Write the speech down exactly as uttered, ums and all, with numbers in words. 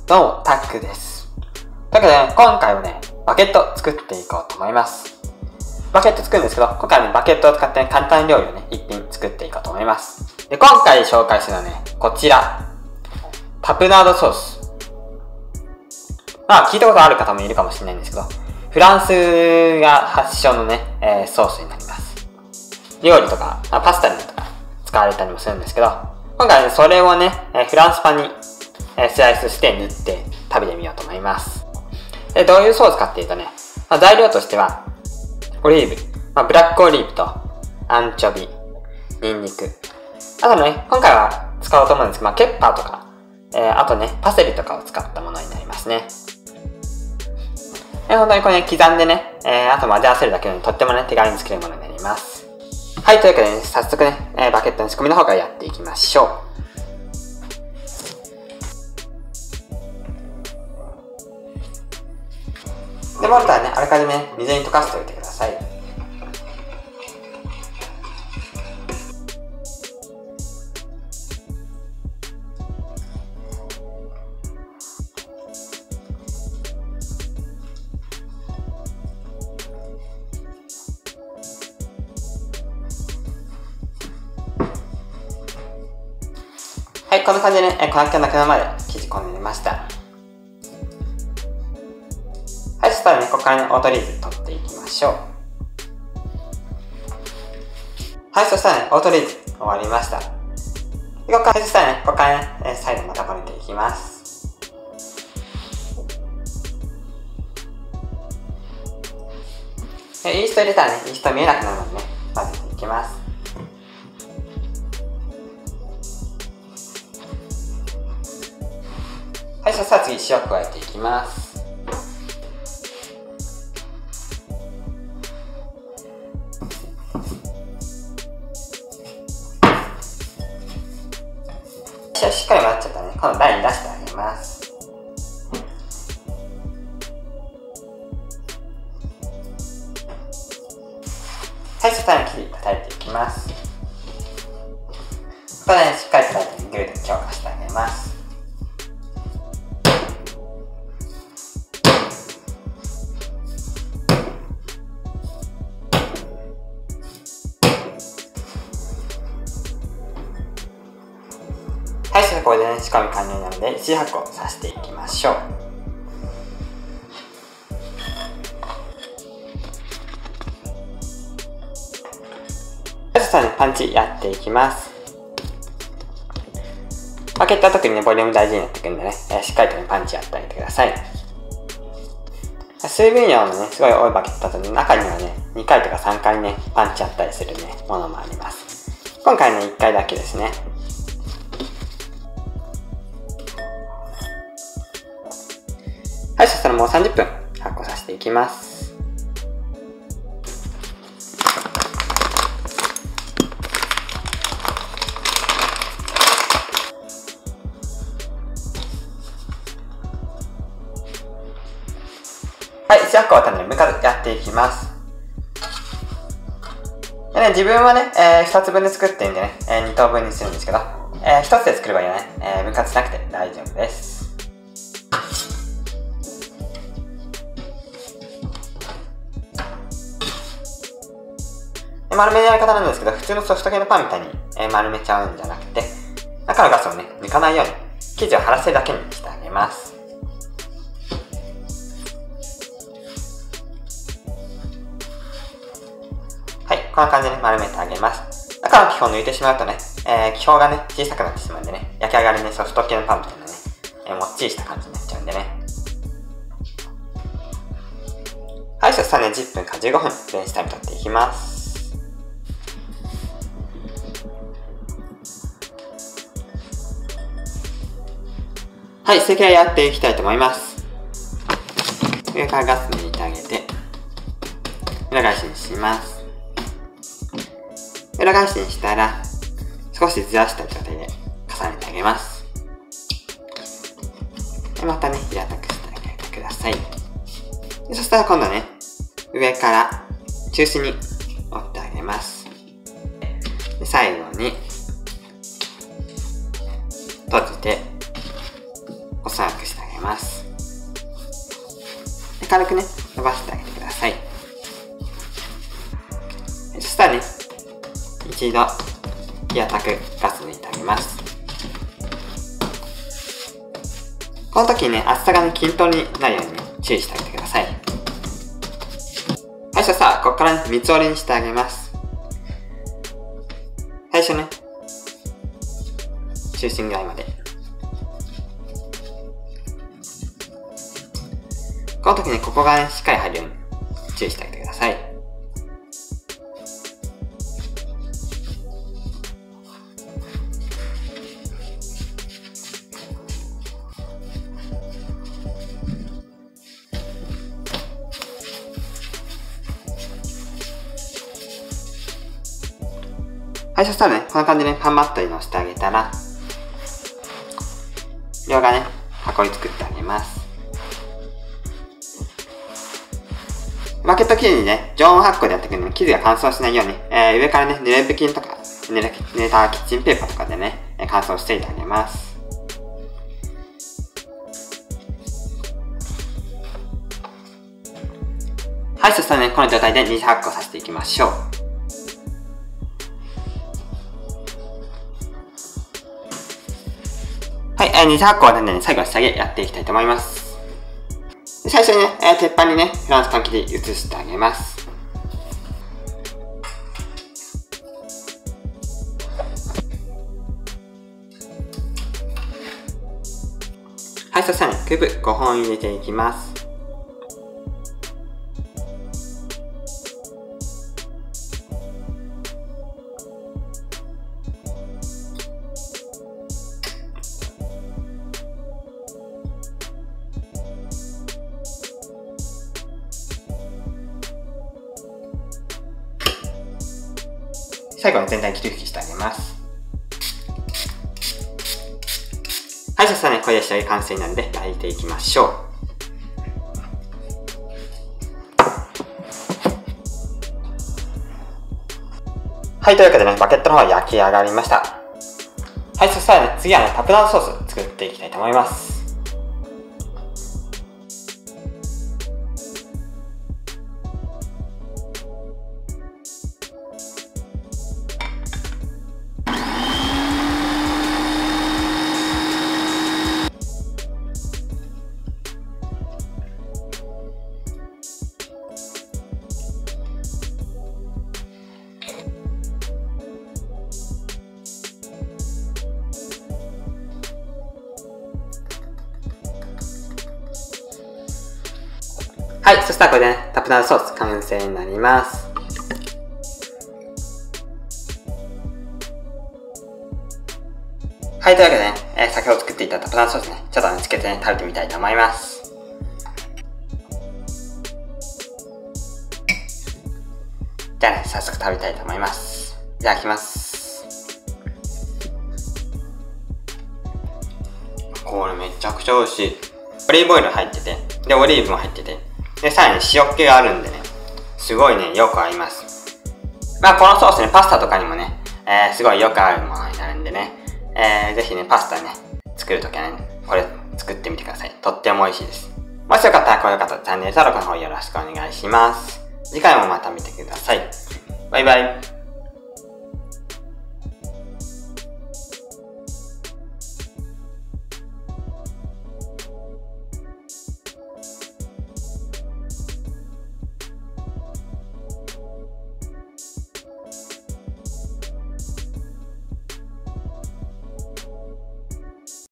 どうも、タックです。というわけで、ね、今回はね、バケット作っていこうと思います。バケット作るんですけど、今回はね、バケットを使って、ね、簡単料理をね、一品作っていこうと思います。で、今回紹介するのはね、こちら。タプナードソース。まあ、聞いたことある方もいるかもしれないんですけど、フランスが発祥のね、えー、ソースになります。料理とか、まあ、パスタにとか使われたりもするんですけど、今回はね、それをね、えー、フランスパンにスライスして塗って食べてみようと思います。でどういうソースかっていうとね、まあ、材料としてはオリーブ、まあ、ブラックオリーブとアンチョビ、ニンニク、あとね、今回は使おうと思うんですけど、まあ、ケッパーとか、えー、あとね、パセリとかを使ったものになりますね。えー、本当にこれね、刻んでね、えー、あと混ぜ合わせるだけでとってもね、手軽に作れるものになります。はい、というわけでね、早速ね、えー、バケットの仕込みの方からやっていきましょう。で、モルターね、あらかじめね、水に溶かしておいてください。はい、こんな感じでね、粉気がなくなるまで生地込んでみました。はい、そしたらね、ここからね、オートリーズ取っていきましょう。はい、そしたらね、オートリーズ終わりました。で、ここから、そしたらね、ここからね、再度またこねていきます。で、イースト入れたらね、イースト見えなくなるまでね、混ぜていきます。はい、そしたら次、塩を加えていきます。塩しっかり混ざっちゃったらね、今度台に出してあげます。はい、そしたら生地叩いていきます。ここでね、しっかり叩いてグルテン強化してあげます。はい、そしてこれでね、仕込み完了なので一次発酵させていきましょう。そしたらね、パンチやっていきます。バケットは特にね、ボリューム大事になってくるんでね、えー、しっかりとね、パンチやってあげてください。水分量のね、すごい多いバケットだとね、中にはね、にかいとかさんかいね、パンチやったりするね、ものもあります。今回ね、いっかいだけですね。はい、そしたらもうさんじゅっぷん発酵させていきます。はい、一発酵終わったので、むかずやっていきます。でね、自分はね、えー、ふたつぶんで作ってるんでね、えー、にとうぶんにするんですけど、えー、ひとつで作ればいいよね、えー、分割しなくて大丈夫です。丸めるやり方なんですけど、普通のソフト系のパンみたいに、えー、丸めちゃうんじゃなくて、中のガスをね、抜かないように、生地を張らせるだけにしてあげます。はい、こんな感じで丸めてあげます。中の気泡を抜いてしまうとね、えー、気泡がね、小さくなってしまうんでね、焼き上がりね、ソフト系のパンみたいなね、えー、もっちりした感じになっちゃうんでね。はい、そしたらね、じゅっぷんからじゅうごふん、レンジタイム取っていきます。はい、それからやっていきたいと思います。上からガス抜いてあげて、裏返しにします。裏返しにしたら、少しずらした状態で重ねてあげます。でまたね、平たくしてあげてください。でそしたら今度はね、上から中心に折ってあげます。で最後に閉じて細くしてあげげます。で軽くね、伸ばしてあげてください。そしたらね、一度火をたくガス抜いてあげます。この時にね、厚さがね、均等になるようにね、注意してあげてください。はい、そしたら、ここからね、三つ折りにしてあげます。最初ね、中心ぐらいまで。この時にここがね、しっかり入るように注意してあげてください。はい、そしたらね、こんな感じでね、パンマットに乗せてあげたら、両側ね、囲い作ってあげます。バケット生地にね、常温発酵でやっていくので、生地が乾燥しないように、えー、上からね、濡れ布巾とか、濡れ、濡れたキッチンペーパーとかでね、乾燥していてあげます。はい、そしたらね、この状態で二次発酵させていきましょう。はい、えー、二次発酵はね、最後の仕上げやっていきたいと思います。最初にね、えー、鉄板にね、フランスパン生地移してあげます。はい、そしたらね、クーブごほん入れていきます。最後に全体に霧吹きしてあげます。はい、そしたらね、これで仕上げ完成なので焼いていきましょう。はい、というわけでね、バケットの方は焼き上がりました。はい、そしたらね、次はね、タプナードソース作っていきたいと思います。はい、そしたらこれでね、タプナードソース完成になります。はい、というわけでね、えー、先ほど作っていたタプナードソースね、ちょっとね、つけてね、食べてみたいと思います。じゃあね、早速食べたいと思います。いただきます。これめちゃくちゃ美味しい。オリーブオイル入ってて、で、オリーブも入ってて、で、さらに塩気があるんでね、すごいね、よく合います。まあ、このソースね、パスタとかにもね、えー、すごいよく合うものになるんでね、えー、ぜひね、パスタね、作るときはね、これ作ってみてください。とっても美味しいです。もしよかったら高評価とチャンネル登録の方よろしくお願いします。次回もまた見てください。バイバイ。